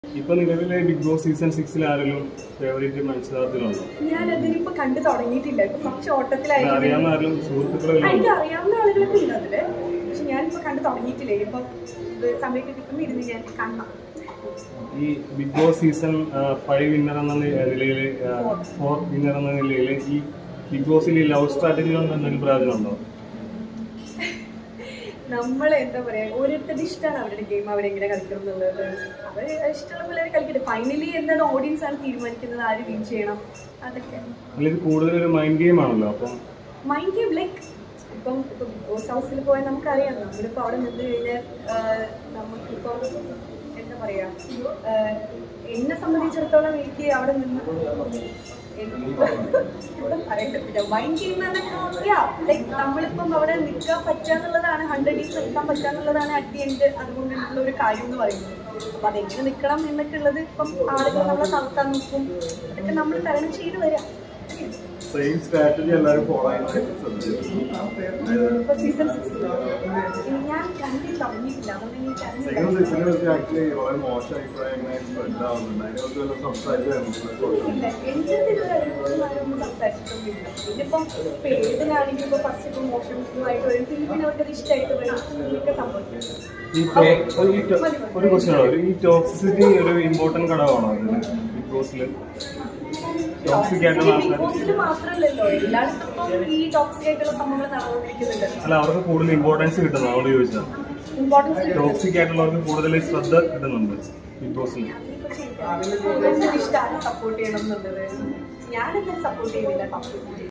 ഇപ്പൊ നിലവിലെ big boss season 6 ആരെങ്കിലും ഫേവറേറ്റ് മത്സരാർത്ഥികളുണ്ടോ? ഞാൻ അതിനിപ്പോ കണ്ടു തുടങ്ങിയിട്ടില്ല. ഇപ്പൊ കുറച്ച് ഓട്ടത്തിലായിട്ട് അറിയാവുന്ന ആരെങ്കിലും സുഹൃത്തുക്കളെല്ലാം എനിക്ക് അറിയാവുന്ന ആളുകളൊക്കെ ഉണ്ട് അതില്. പക്ഷെ ഞാനിപ്പോ കണ്ടു തുടങ്ങിയിട്ടില്ല. ഇപ്പൊ സമയത്ത് കിട്ടുമ്പോൾ ഇരുന്ന് ഞാൻ കാണണം. ഈ ബിഗ് ബോസ് സീസൺ 5 വിന്നർ എന്ന നിലയിൽ 4 വിന്നർ എന്ന നിലയിൽ ഈ ബിഗ് ബോസിൽ ലവ് സ്ട്രാറ്റജി എന്തെങ്കിലും പ്രയോജനമുണ്ടോ? നമ്മൾ എന്താ പറയാ, ഓരോരുത്തരുടെ ഇഷ്ടമാണ് അവരുടെ ഗെയിം, അവരെങ്ങനെ കളിക്കണം എന്നുള്ളത്. അവർ ഇഷ്ടമുള്ള പോലെ ഫൈനലി എന്താണ് ഓഡിയൻസ് ആണ് തീരുമാനിക്കുന്നത്, ആര് വിൻ ചെയ്യണം. അതൊക്കെ ഇത് കൂടുതൽ ഒരു മൈൻഡ് ഗെയിം ആണല്ലോ. അപ്പം മൈൻഡ് ഗെയിം ലൈക്ക് ഇപ്പം ബിഗ് ബോസ് ഹൗസിൽ പോയാൽ നമുക്കറിയാം, നമ്മളിപ്പോൾ അവിടെ നിന്ന് കഴിഞ്ഞാൽ നമുക്കിപ്പം എന്താ പറയാ, എന്നെ സംബന്ധിച്ചിടത്തോളം എനിക്ക് അവിടെ നിന്ന് ഇവിടെ പറയാൻ പറ്റില്ല. മൈൻഡ് ഗെയിം ലൈക്ക് നമ്മളിപ്പം അവിടെ നിൽക്കാൻ പറ്റാന്നുള്ളതാണ്, 100 days നിൽക്കാൻ പറ്റാന്നുള്ളതാണ് അറ്റ് ദി എൻഡ് അതുകൊണ്ടുള്ള ഒരു കാര്യം എന്ന് പറയുന്നത്. അപ്പൊ അതെങ്ങനെ നിൽക്കണം എന്നൊക്കെ ഉള്ളത് ഇപ്പം ആളുകൾ നമ്മളെ നടത്താൻ നോക്കും, അതൊക്കെ നമ്മൾ തരണം ചെയ്ത് വരാം. സെയിം സ്ട്രാറ്റജി എല്ലാവരും ഫോളോ ചെയ്യുന്നത് സീസൺ 6 ഞാൻ കണ്ടു തുടങ്ങിയിട്ടില്ല. ആക്ച്വലി വളരെ മോശം അഭിപ്രായങ്ങളെ സ്പ്രെഡ് ആവുന്നുണ്ട്. അതിനെക്കുറിച്ച് സംസാരിക്കുന്നുണ്ട്. എന്റെ ഒന്നും സംസാരിച്ചിട്ടൊന്നുമില്ല. ഇതിപ്പം ഏതിനാണെങ്കിലും ഇപ്പൊ ഫസ്റ്റ് ഇപ്പൊ മോശമായിട്ട് വരും, പിന്നെ അവർക്കത് ഇഷ്ടമായിട്ട് വരും, ഇതൊക്കെ സംഭവിക്കും. ഒരു ക്വസ്റ്റ്യൻ ആണ്, ഈ ടോക്സിസിറ്റി ഒരു ഇമ്പോർട്ടന്റ് ഘടകമാണോ ബിഗ് ബോസിൽ? ടോക്സിക് ആയിട്ടുള്ള ബിഗ് ബോസിൽ മാത്രമല്ലല്ലോ, എല്ലായിടത്തും ഈ ടോക്സിക് ആയിട്ടുള്ള സംഭവങ്ങൾ നടന്നുകൊണ്ടിരിക്കുന്നുണ്ട്. അല്ല, അവർക്ക് കൂടുതൽ ഇമ്പോർട്ടൻസ് കിട്ടുന്നു, അവരോട് ചോദിച്ചാൽ. ടോക്സിക് ആയിട്ടുള്ളവർക്ക് കൂടുതൽ ശ്രദ്ധ കിട്ടുന്നുണ്ട് ബിഗ് ബോസിൽ. ഇഷ്ടമാണ് സപ്പോർട്ട് ചെയ്യണം എന്നുള്ളത്. ഞാനെന്തായാലും സപ്പോർട്ട് ചെയ്യുന്നില്ല.